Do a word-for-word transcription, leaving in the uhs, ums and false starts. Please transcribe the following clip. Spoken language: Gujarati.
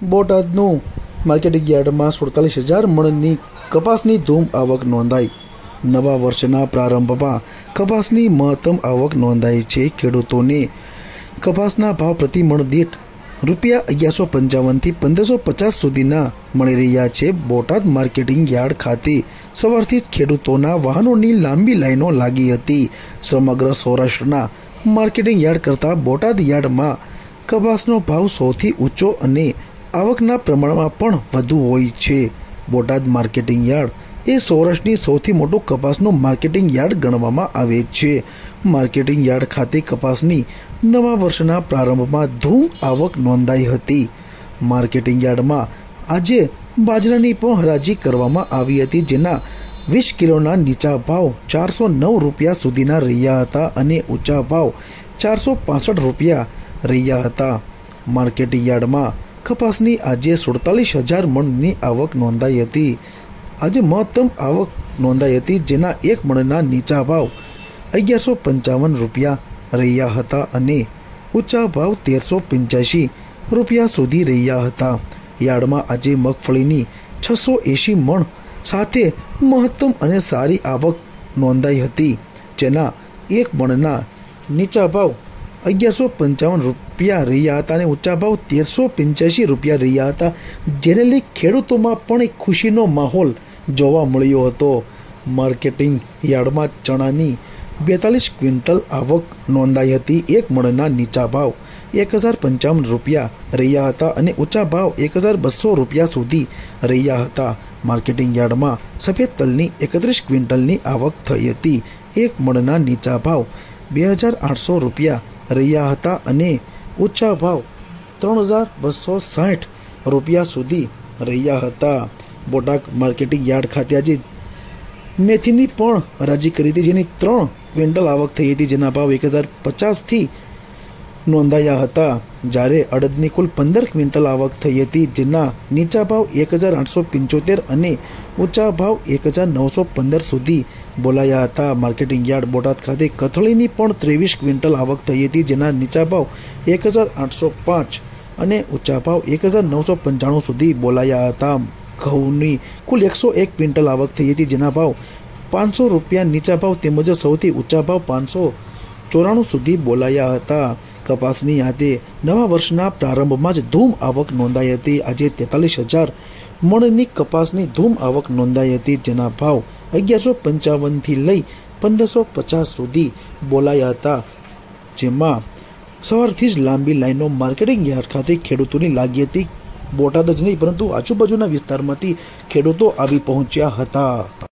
બોટાદનું માર્કેટિંગ યાર્ડમાં સુડતાલીસ હજાર મણની કપાસની ધૂમ આવક નોંધાઈ। નવા વર્ષના પ્રારંભમાં કપાસની મહત્તમ આવક નોંધાઈ છે। ખેડૂતોને કપાસના ભાવ પ્રતિ મણ દીઠ રૂપિયા અગિયારસો પંચાવનથી પંદરસો પચાસ સુધીના મળી રહ્યા છે। બોટાદ માર્કેટિંગ યાર્ડ ખાતે સવારથી જ ખેડૂતોના વાહનોની લાંબી લાઈનો લાગી હતી। સમગ્ર સૌરાષ્ટ્રના માર્કેટિંગ યાર્ડ કરતાં બોટાદ યાર્ડમાં કપાસનો ભાવ સૌથી ઊંચો અને આવકના પ્રમાણમાં પણ વધુ હોય છે। બોટાદ માર્કેટિંગ યાર્ડ એ સૌરાષ્ટ્રની સૌથી મોટું કપાસનું માર્કેટિંગ યાર્ડ ગણવામાં આવે છે। માર્કેટિંગ યાર્ડ ખાતે કપાસની નવા વર્ષના પ્રારંભમાં ધૂમ આવક નોંધાઈ હતી। માર્કેટિંગ યાર્ડમાં આજે બાજરાની પણ હરાજી કરવામાં આવી હતી, જેના વીસ કિલોના નીચા ભાવ ચારસો નવ રૂપિયા સુધીના રહ્યા હતા અને ઊંચા ભાવ ચારસો પાસઠ રૂપિયા રહ્યા હતા। માર્કેટિંગ યાર્ડમાં કપાસની આજે સુડતાલીસ હજાર મણની આવક નોંધાઈ હતી। આજે મહત્તમ આવક નોંધાઈ હતી, જેના એક મણના નીચા ભાવ અગિયારસો પંચાવન રૂપિયા રહ્યા હતા અને ઊંચા ભાવ તેરસો પંચ્યાસી રૂપિયા સુધી રહ્યા હતા। યાર્ડમાં આજે મગફળીની છસો એંશી મણ સાથે મહત્તમ અને સારી આવક નોંધાઈ હતી, જેના એક મણના નીચા ભાવ અગિયારસો પંચાવન રૂપિયા રહ્યા હતા અને ઊંચા ભાવ તેરસો પંચ્યાસી રૂપિયા રહ્યા હતા, જેને લઈ ખેડૂતોમાં પણ એક ખુશીનો માહોલ જોવા મળ્યો હતો। માર્કેટિંગ યાર્ડમાં ચણાની બેતાલીસ ક્વિન્ટલ આવક નોંધાઈ હતી। એક મણના નીચા ભાવ એક હજાર પંચાવન રૂપિયા રહ્યા હતા અને ઊંચા ભાવ એક હજાર બસો રૂપિયા સુધી રહ્યા હતા। માર્કેટિંગ યાર્ડમાં સફેદ તલની એકત્રીસ ક્વિન્ટલની આવક થઈ હતી। એક મણના નીચા ભાવ બે હજાર આઠસો રૂપિયા રહ્યા હતા અને ઊંચા ભાવ ત્રણ હજાર બસો સાઠ રૂપિયા સુધી રહ્યા હતા। બોટાદ માર્કેટિંગ યાર્ડ ખાતે આજે મેથીની પણ હરાજી કરી હતી, જેની ત્રણ ક્વિન્ટલ આવક થઈ હતી, જેના ભાવ એક હજાર પચાસથી નોંધાયા હતા। જ્યારે અડદની કુલ પંદર ક્વિન્ટલ આવક થઈ હતી, જેના નીચા ભાવ એક હજાર આઠસો પંચોતેર અને ઊંચા ભાવ એક હજાર નવસો પંદર સુધી બોલાયા હતા। માર્કેટિંગ યાર્ડ બોટાદ ખાતે કથળીની પણ ત્રેવીસ ક્વિન્ટલ આવક થઈ હતી, જેના નીચા ભાવ એક હજાર આઠસો પાંચ અને ઊંચા ભાવ એક હજાર નવસો પંચાણું સુધી બોલાયા હતા। ઘઉંની કુલ એકસો એક ક્વિન્ટલ આવક થઈ હતી, જેના ભાવ પાંચસો રૂપિયા નીચા ભાવ તેમજ સૌથી ઊંચા ભાવ પાંચસો ચોરાણું સુધી બોલાયા હતા। કપાસની આજે નવા વર્ષના પ્રારંભમાં જ ધૂમ આવક નોંધાઈ હતી। આજે તેતાલીસ હજાર મણની કપાસની ધૂમ આવક નોંધાઈ હતી, જેના ભાવ અગિયારસો પંચાવનથી લઈ પંદરસો પચાસ સુધી બોલાયા હતા, જેમાં સવારથી જ લાંબી લાઈનો માર્કેટિંગ યાર્ડ ખાતે ખેડૂતોની લાગી હતી। બોટાદ જ નહીં પરંતુ આજુબાજુના વિસ્તારમાંથી ખેડૂતો આવી પહોંચ્યા હતા।